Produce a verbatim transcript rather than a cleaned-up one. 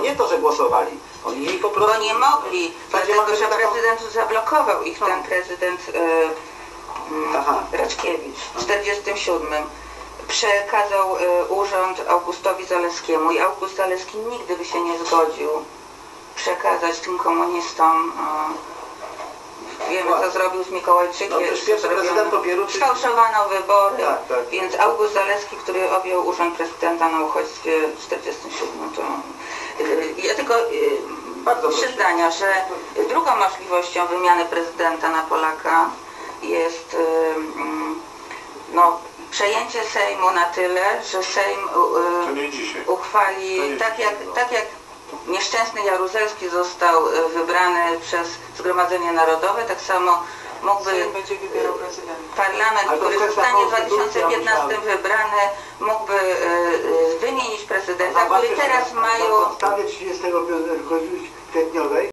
nie to, że głosowali. Oni po prostu... Bo nie mogli, dlatego że prezydent zablokował ich, ten prezydent e, Raczkiewicz w czterdziestym siódmym. Przekazał e, urząd Augustowi Zaleskiemu i August Zaleski nigdy by się nie zgodził przekazać tym komunistom. E, wiemy, co zrobił z Mikołajczykiem. No, pierwszy prezydent popieru, czy... Sfałszowano wybory, tak, tak. Więc August Zaleski, który objął urząd prezydenta na uchodźstwie w czterdziestym siódmym, to yy, ja tylko yy, Bardzo trzy proszę. zdania, że drugą możliwością wymiany prezydenta na Polaka jest yy, yy, no, przejęcie Sejmu na tyle, że Sejm yy, uchwali tak jak, tak jak nieszczęsny Jaruzelski został wybrany przez Zgromadzenie Narodowe, tak samo mógłby parlament, który zostanie w dwa tysiące piętnastym wybrany, mógłby wymienić prezydenta, który teraz mają... Na podstawie trzydziestego kwietniowej